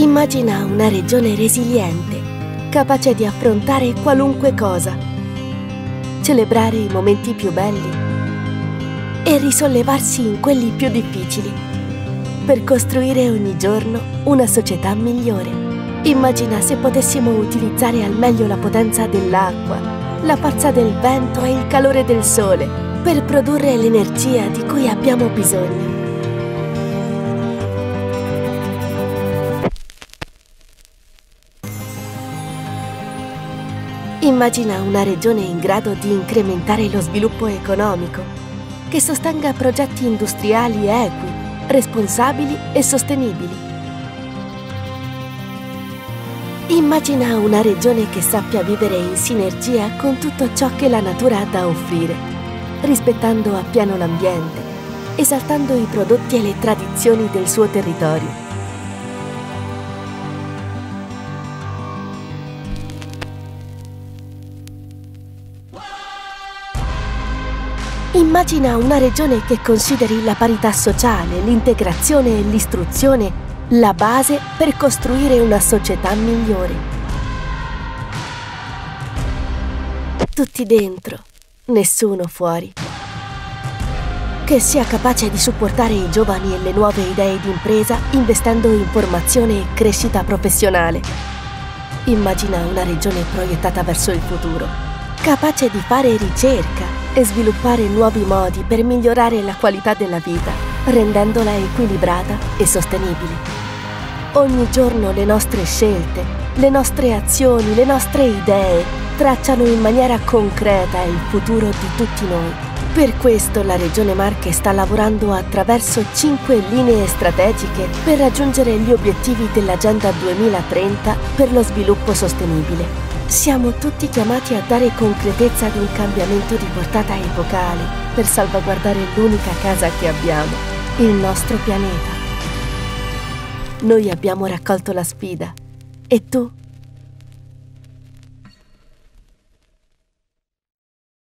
Immagina una regione resiliente, capace di affrontare qualunque cosa, celebrare i momenti più belli e risollevarsi in quelli più difficili, per costruire ogni giorno una società migliore. Immagina se potessimo utilizzare al meglio la potenza dell'acqua, la forza del vento e il calore del sole per produrre l'energia di cui abbiamo bisogno. Immagina una regione in grado di incrementare lo sviluppo economico, che sostenga progetti industriali equi, responsabili e sostenibili. Immagina una regione che sappia vivere in sinergia con tutto ciò che la natura ha da offrire, rispettando appieno l'ambiente, esaltando i prodotti e le tradizioni del suo territorio. Immagina una regione che consideri la parità sociale, l'integrazione e l'istruzione la base per costruire una società migliore. Tutti dentro, nessuno fuori. Che sia capace di supportare i giovani e le nuove idee di impresa investendo in formazione e crescita professionale. Immagina una regione proiettata verso il futuro, capace di fare ricerca e sviluppare nuovi modi per migliorare la qualità della vita, rendendola equilibrata e sostenibile. Ogni giorno le nostre scelte, le nostre azioni, le nostre idee tracciano in maniera concreta il futuro di tutti noi. Per questo la Regione Marche sta lavorando attraverso 5 linee strategiche per raggiungere gli obiettivi dell'Agenda 2030 per lo sviluppo sostenibile. Siamo tutti chiamati a dare concretezza ad un cambiamento di portata epocale per salvaguardare l'unica casa che abbiamo, il nostro pianeta. Noi abbiamo raccolto la sfida. E tu?